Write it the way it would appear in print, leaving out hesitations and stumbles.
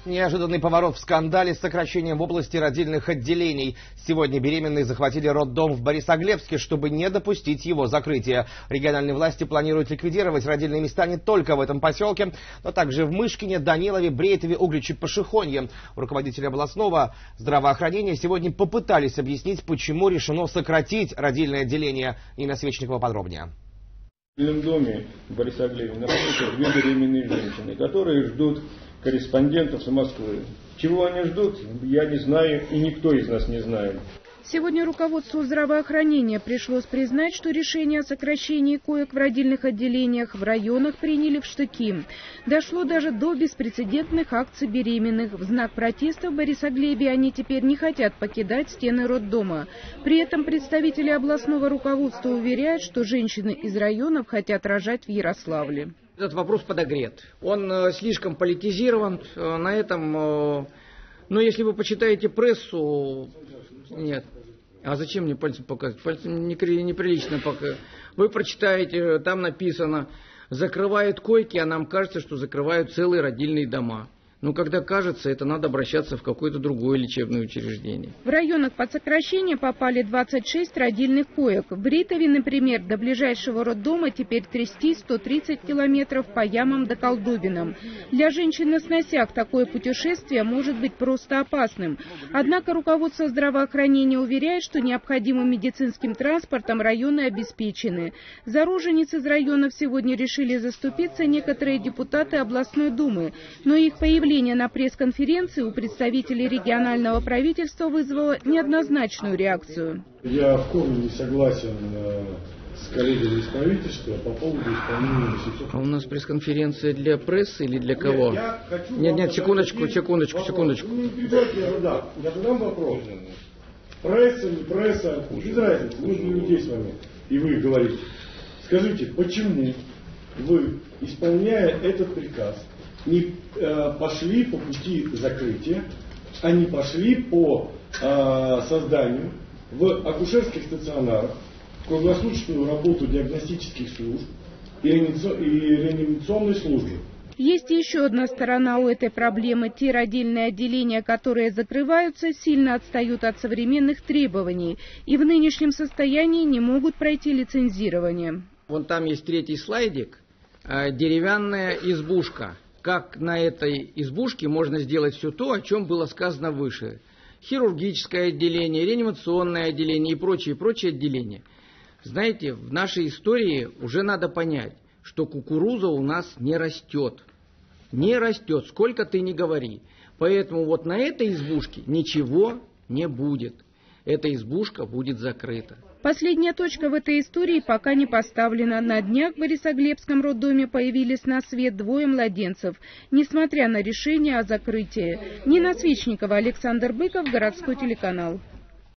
Неожиданный поворот в скандале с сокращением в области родильных отделений. Сегодня беременные захватили роддом в Борисоглебске, чтобы не допустить его закрытия. Региональные власти планируют ликвидировать родильные места не только в этом поселке, но также в Мышкине, Данилове, Брейтове, Угличе, Пашихонье. Руководители областного здравоохранения сегодня попытались объяснить, почему решено сократить родильное отделение. Инна Свечникова подробнее. В родильном доме в Борисоглебе находятся 2 беременные женщины, которые ждут корреспондентов с Москвы. Чего они ждут, я не знаю, и никто из нас не знает. Сегодня руководству здравоохранения пришлось признать, что решение о сокращении коек в родильных отделениях в районах приняли в штыки. Дошло даже до беспрецедентных акций беременных. В знак протеста в Борисоглебе они теперь не хотят покидать стены роддома. При этом представители областного руководства уверяют, что женщины из районов хотят рожать в Ярославле. Этот вопрос подогрет. Он слишком политизирован. На этом, но если вы почитаете прессу, нет. А зачем мне пальцем показывать? Пальцем неприлично показывать. Вы прочитаете, там написано, закрывают койки, а нам кажется, что закрывают целые родильные дома. Но когда кажется, это надо обращаться в какое-то другое лечебное учреждение. В районах под сокращение попали 26 родильных коек. В Брейтове, например, до ближайшего роддома теперь трясти 130 километров по ямам до Колдобинам. Для женщин на сносях такое путешествие может быть просто опасным. Однако руководство здравоохранения уверяет, что необходимым медицинским транспортом районы обеспечены. За рожениц из районов сегодня решили заступиться некоторые депутаты областной думы, но их появление на пресс-конференции у представителей регионального правительства вызвало неоднозначную реакцию. Я в корне не согласен с коллегами из правительства по поводу исполнения месяцев. А у нас пресс-конференция для прессы или для кого? Нет, секундочку. Я задам вопрос. Пресса, не пресса, без разницы, мы же не здесь с вами. И вы говорите. Скажите, почему вы, исполняя этот приказ, не пошли по пути закрытия, а не пошли по созданию в акушерских стационарах круглосуточную работу диагностических служб и реанимационной службы? Есть еще одна сторона у этой проблемы. Те родильные отделения, которые закрываются, сильно отстают от современных требований и в нынешнем состоянии не могут пройти лицензирование. Вон там есть 3-й слайдик, деревянная избушка. Как на этой избушке можно сделать все то, о чем было сказано выше. Хирургическое отделение, реанимационное отделение и прочие отделения. Знаете, в нашей истории уже надо понять, что кукуруза у нас не растет. Не растет, сколько ты ни говори. Поэтому вот на этой избушке ничего не будет. Эта избушка будет закрыта. Последняя точка в этой истории пока не поставлена. На днях в Борисоглебском роддоме появились на свет 2 младенцев, несмотря на решение о закрытии. Нина Свечникова, Александр Быков, городской телеканал.